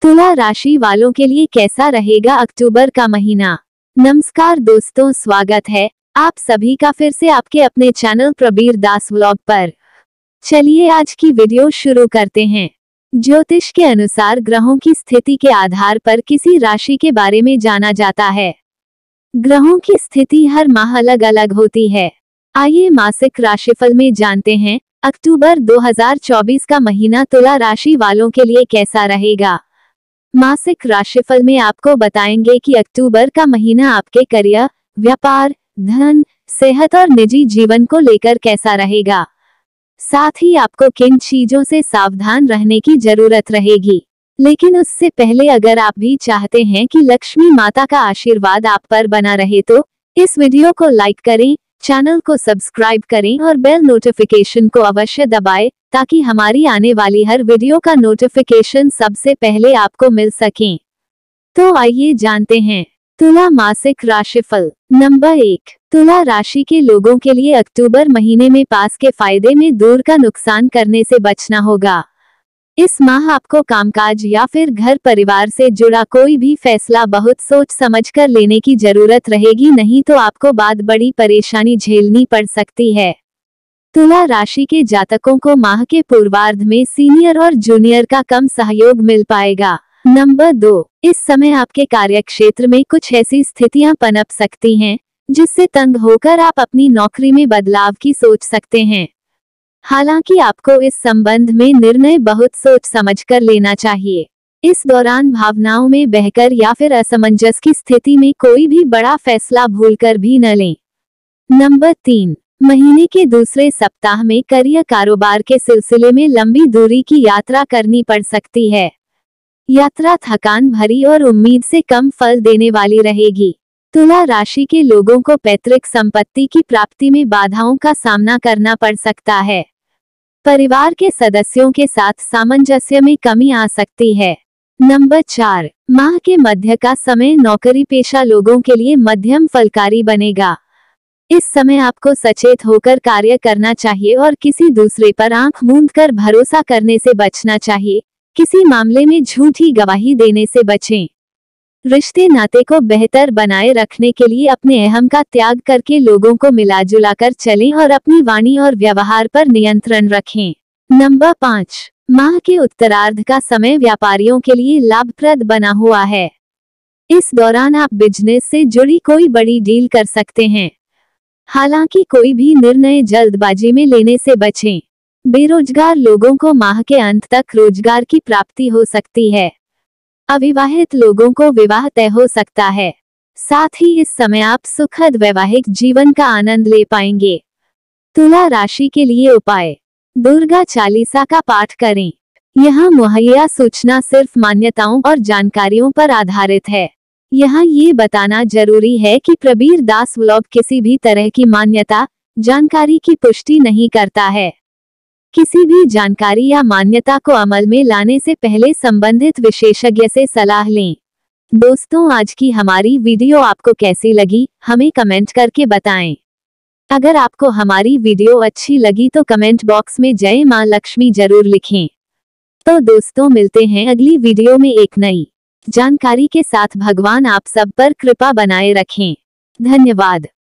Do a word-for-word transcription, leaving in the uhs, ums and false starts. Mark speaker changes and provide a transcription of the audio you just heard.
Speaker 1: तुला राशि वालों के लिए कैसा रहेगा अक्टूबर का महीना। नमस्कार दोस्तों, स्वागत है आप सभी का फिर से आपके अपने चैनल प्रबीर दास व्लॉग पर। चलिए आज की वीडियो शुरू करते हैं। ज्योतिष के अनुसार ग्रहों की स्थिति के आधार पर किसी राशि के बारे में जाना जाता है। ग्रहों की स्थिति हर माह अलग अलग होती है। आइए मासिक राशिफल में जानते हैं अक्टूबर दो हज़ार चौबीस का महीना तुला राशि वालों के लिए कैसा रहेगा। मासिक राशिफल में आपको बताएंगे कि अक्टूबर का महीना आपके करियर, व्यापार, धन, सेहत और निजी जीवन को लेकर कैसा रहेगा। साथ ही आपको किन चीजों से सावधान रहने की जरूरत रहेगी। लेकिन उससे पहले अगर आप भी चाहते हैं कि लक्ष्मी माता का आशीर्वाद आप पर बना रहे तो इस वीडियो को लाइक करें, चैनल को सब्सक्राइब करें और बेल नोटिफिकेशन को अवश्य दबाएं ताकि हमारी आने वाली हर वीडियो का नोटिफिकेशन सबसे पहले आपको मिल सके। तो आइए जानते हैं तुला मासिक राशिफल। नंबर एक, तुला राशि के लोगों के लिए अक्टूबर महीने में पास के फायदे में दूर का नुकसान करने से बचना होगा। इस माह आपको कामकाज या फिर घर परिवार से जुड़ा कोई भी फैसला बहुत सोच समझकर लेने की जरूरत रहेगी, नहीं तो आपको बाद बड़ी परेशानी झेलनी पड़ सकती है। तुला राशि के जातकों को माह के पूर्वार्ध में सीनियर और जूनियर का कम सहयोग मिल पाएगा। नंबर दो, इस समय आपके कार्यक्षेत्र में कुछ ऐसी स्थितियां पनप सकती हैं जिससे तंग होकर आप अपनी नौकरी में बदलाव की सोच सकते हैं। हालांकि आपको इस संबंध में निर्णय बहुत सोच समझकर लेना चाहिए। इस दौरान भावनाओं में बहकर या फिर असमंजस की स्थिति में कोई भी बड़ा फैसला भूलकर भी न लें। नंबर तीन, महीने के दूसरे सप्ताह में करियर कारोबार के सिलसिले में लंबी दूरी की यात्रा करनी पड़ सकती है। यात्रा थकान भरी और उम्मीद से कम फल देने वाली रहेगी। तुला राशि के लोगों को पैतृक संपत्ति की प्राप्ति में बाधाओं का सामना करना पड़ सकता है। परिवार के सदस्यों के साथ सामंजस्य में कमी आ सकती है। नंबर चार, माह के मध्य का समय नौकरी पेशा लोगों के लिए मध्यम फलकारी बनेगा। इस समय आपको सचेत होकर कार्य करना चाहिए और किसी दूसरे पर आंख मूंद कर भरोसा करने से बचना चाहिए। किसी मामले में झूठी गवाही देने से बचें। रिश्ते नाते को बेहतर बनाए रखने के लिए अपने अहम का त्याग करके लोगों को मिलाजुला कर चलें और अपनी वाणी और व्यवहार पर नियंत्रण रखें। नंबर पाँच, माह के उत्तरार्ध का समय व्यापारियों के लिए लाभप्रद बना हुआ है। इस दौरान आप बिजनेस से जुड़ी कोई बड़ी डील कर सकते हैं। हालांकि कोई भी निर्णय जल्दबाजी में लेने से बचें। बेरोजगार लोगों को माह के अंत तक रोजगार की प्राप्ति हो सकती है। अविवाहित लोगों को विवाह तय हो सकता है। साथ ही इस समय आप सुखद वैवाहिक जीवन का आनंद ले पाएंगे। तुला राशि के लिए उपाय, दुर्गा चालीसा का पाठ करें। यहाँ मुहैया सूचना सिर्फ मान्यताओं और जानकारियों पर आधारित है। यहाँ ये बताना जरूरी है कि प्रबीर दास व्लॉग किसी भी तरह की मान्यता जानकारी की पुष्टि नहीं करता है। किसी भी जानकारी या मान्यता को अमल में लाने से पहले संबंधित विशेषज्ञ से सलाह लें। दोस्तों, आज की हमारी वीडियो आपको कैसी लगी हमें कमेंट करके बताएं। अगर आपको हमारी वीडियो अच्छी लगी तो कमेंट बॉक्स में जय मां लक्ष्मी जरूर लिखें। तो दोस्तों, मिलते हैं अगली वीडियो में एक नई जानकारी के साथ। भगवान आप सब पर कृपा बनाए रखें। धन्यवाद।